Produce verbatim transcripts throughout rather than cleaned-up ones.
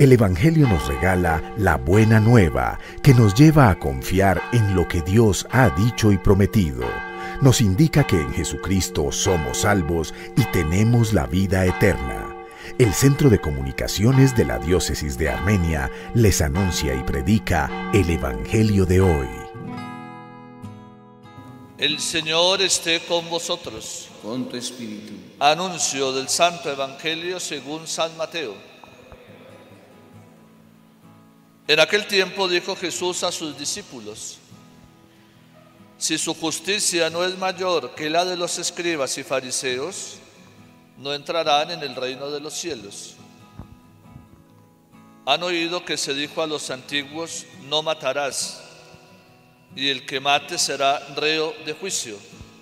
El Evangelio nos regala la buena nueva que nos lleva a confiar en lo que Dios ha dicho y prometido. Nos indica que en Jesucristo somos salvos y tenemos la vida eterna. El Centro de Comunicaciones de la Diócesis de Armenia les anuncia y predica el Evangelio de hoy. El Señor esté con vosotros. Con tu espíritu. Anuncio del Santo Evangelio según San Mateo. En aquel tiempo dijo Jesús a sus discípulos: si su justicia no es mayor que la de los escribas y fariseos, no entrarán en el reino de los cielos. Han oído que se dijo a los antiguos: no matarás, y el que mate será reo de juicio.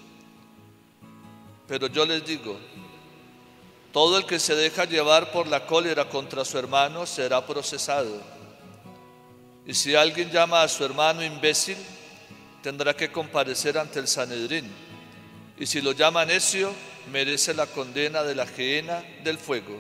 Pero yo les digo, todo el que se deja llevar por la cólera contra su hermano será procesado. Y si alguien llama a su hermano imbécil, tendrá que comparecer ante el Sanedrín. Y si lo llama necio, merece la condena de la gehenna del fuego.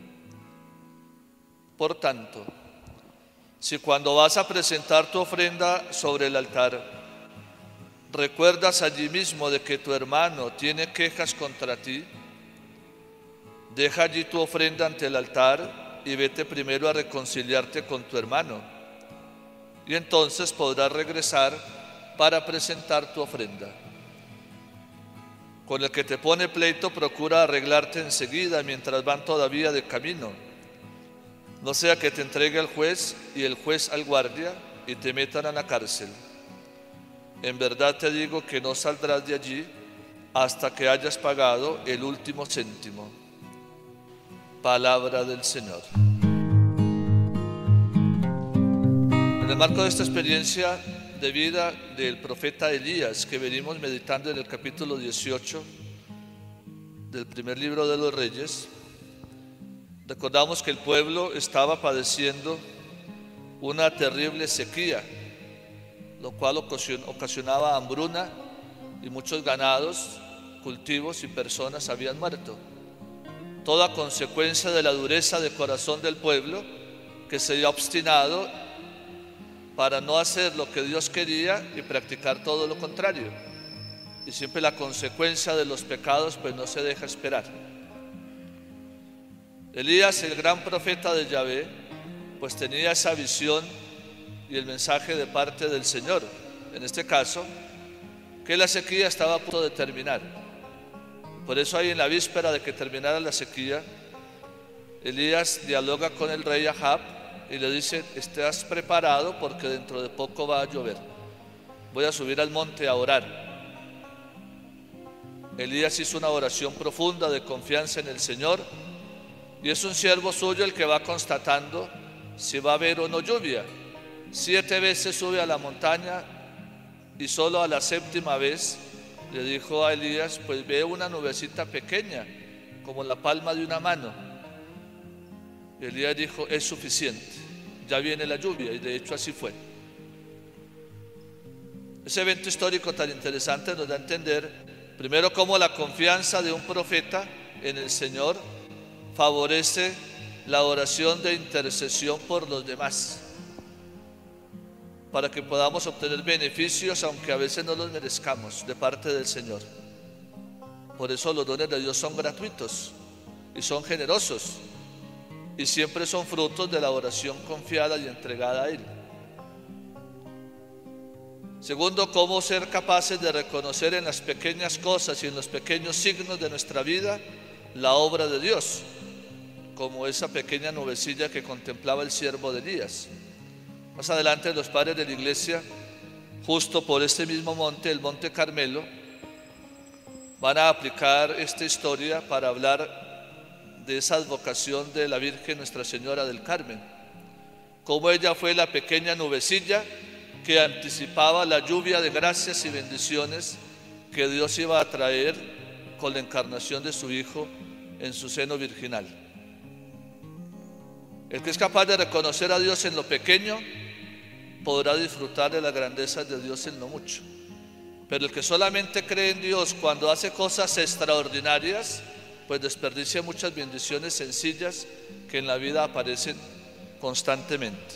Por tanto, si cuando vas a presentar tu ofrenda sobre el altar, recuerdas allí mismo de que tu hermano tiene quejas contra ti, deja allí tu ofrenda ante el altar y vete primero a reconciliarte con tu hermano. Y entonces podrás regresar para presentar tu ofrenda. Con el que te pone pleito, procura arreglarte enseguida mientras van todavía de camino. No sea que te entregue al juez y el juez al guardia y te metan a la cárcel. En verdad te digo que no saldrás de allí hasta que hayas pagado el último céntimo. Palabra del Señor. En el marco de esta experiencia de vida del profeta Elías, que venimos meditando en el capítulo dieciocho del primer libro de los Reyes, recordamos que el pueblo estaba padeciendo una terrible sequía, lo cual ocasionaba hambruna y muchos ganados, cultivos y personas habían muerto. Toda consecuencia de la dureza de corazón del pueblo, que se había obstinado para no hacer lo que Dios quería y practicar todo lo contrario. Y siempre la consecuencia de los pecados pues no se deja esperar. Elías, el gran profeta de Yahvé, pues tenía esa visión y el mensaje de parte del Señor, en este caso, que la sequía estaba a punto de terminar. Por eso ahí en la víspera de que terminara la sequía, Elías dialoga con el rey Ahab y le dice: estás preparado porque dentro de poco va a llover. Voy a subir al monte a orar. Elías hizo una oración profunda de confianza en el Señor, y es un siervo suyo el que va constatando si va a haber o no lluvia. Siete veces sube a la montaña y solo a la séptima vez le dijo a Elías: pues ve una nubecita pequeña, como la palma de una mano. Y Elías dijo: es suficiente, ya viene la lluvia, y de hecho así fue. Ese evento histórico tan interesante nos da a entender, primero, cómo la confianza de un profeta en el Señor favorece la oración de intercesión por los demás, para que podamos obtener beneficios, aunque a veces no los merezcamos, de parte del Señor. Por eso los dones de Dios son gratuitos y son generosos, y siempre son frutos de la oración confiada y entregada a Él. Segundo, cómo ser capaces de reconocer en las pequeñas cosas y en los pequeños signos de nuestra vida la obra de Dios, como esa pequeña nubecilla que contemplaba el siervo de Elías. Más adelante los padres de la iglesia, justo por este mismo monte, el Monte Carmelo, van a aplicar esta historia para hablar de esa advocación de la Virgen Nuestra Señora del Carmen, como ella fue la pequeña nubecilla que anticipaba la lluvia de gracias y bendiciones que Dios iba a traer con la encarnación de su Hijo en su seno virginal. El que es capaz de reconocer a Dios en lo pequeño podrá disfrutar de las grandezas de Dios en lo mucho. Pero el que solamente cree en Dios cuando hace cosas extraordinarias, pues desperdicia muchas bendiciones sencillas que en la vida aparecen constantemente.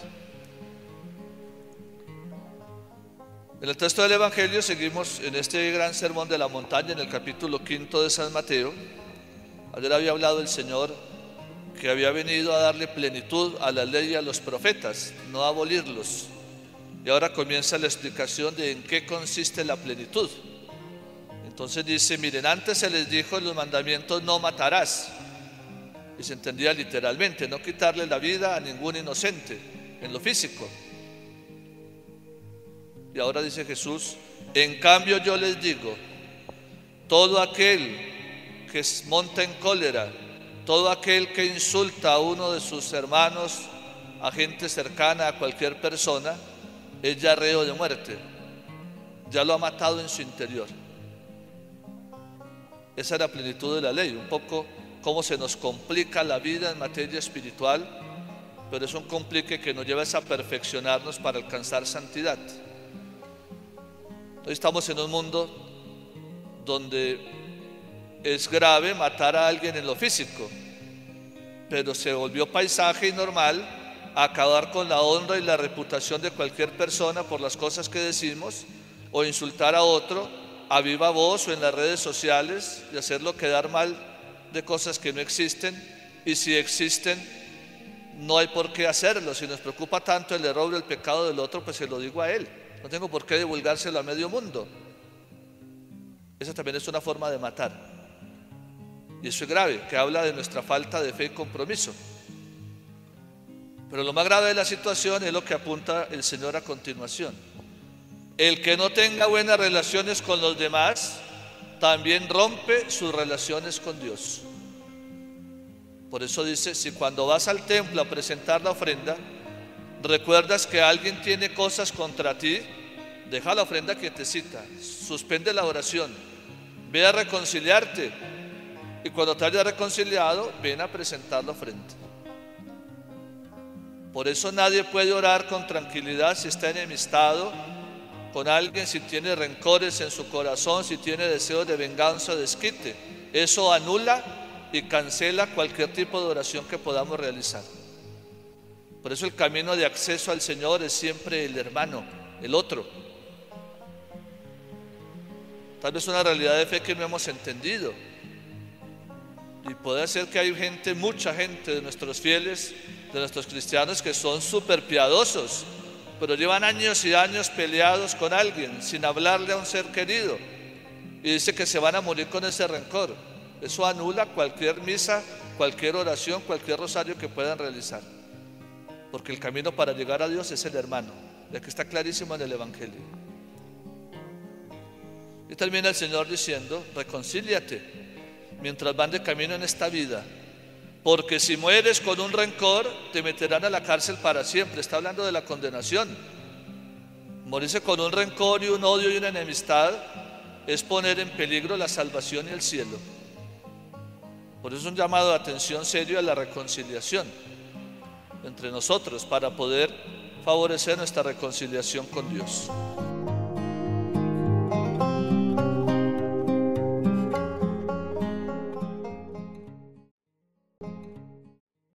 En el texto del Evangelio seguimos en este gran sermón de la montaña, en el capítulo quinto de San Mateo. Ayer había hablado el Señor que había venido a darle plenitud a la ley y a los profetas, no a abolirlos. Y ahora comienza la explicación de en qué consiste la plenitud. Entonces dice, miren, antes se les dijo en los mandamientos no matarás. Y se entendía literalmente, no quitarle la vida a ningún inocente, en lo físico. Y ahora dice Jesús, en cambio yo les digo, todo aquel que monta en cólera, todo aquel que insulta a uno de sus hermanos, a gente cercana, a cualquier persona, es ya reo de muerte, ya lo ha matado en su interior. Esa es la plenitud de la ley, un poco cómo se nos complica la vida en materia espiritual, pero es un complique que nos lleva a perfeccionarnos para alcanzar santidad. Hoy estamos en un mundo donde es grave matar a alguien en lo físico, pero se volvió paisaje y normal acabar con la honra y la reputación de cualquier persona por las cosas que decimos, o insultar a otro a viva voz o en las redes sociales y hacerlo quedar mal de cosas que no existen, y si existen no hay por qué hacerlo. Si nos preocupa tanto el error o el pecado del otro, pues se lo digo a él, no tengo por qué divulgárselo a medio mundo. Esa también es una forma de matar, y eso es grave, que habla de nuestra falta de fe y compromiso. Pero lo más grave de la situación es lo que apunta el Señor a continuación. El que no tenga buenas relaciones con los demás también rompe sus relaciones con Dios. Por eso dice, si cuando vas al templo a presentar la ofrenda recuerdas que alguien tiene cosas contra ti, deja la ofrenda quietecita, suspende la oración, ve a reconciliarte, y cuando te hayas reconciliado, ven a presentar la ofrenda. Por eso nadie puede orar con tranquilidad si está enemistado con alguien, si tiene rencores en su corazón, si tiene deseos de venganza o desquite. Eso anula y cancela cualquier tipo de oración que podamos realizar. Por eso el camino de acceso al Señor es siempre el hermano, el otro. Tal vez una realidad de fe que no hemos entendido, y puede ser que hay gente, mucha gente de nuestros fieles, de nuestros cristianos, que son súper piadosos, pero llevan años y años peleados con alguien, sin hablarle a un ser querido, y dice que se van a morir con ese rencor. Eso anula cualquier misa, cualquier oración, cualquier rosario que puedan realizar, porque el camino para llegar a Dios es el hermano, ya que está clarísimo en el Evangelio. Y termina el Señor diciendo, reconcíliate mientras van de camino en esta vida, porque si mueres con un rencor te meterán a la cárcel para siempre. Está hablando de la condenación. Morirse con un rencor y un odio y una enemistad es poner en peligro la salvación y el cielo. Por eso es un llamado de atención serio a la reconciliación entre nosotros, para poder favorecer nuestra reconciliación con Dios.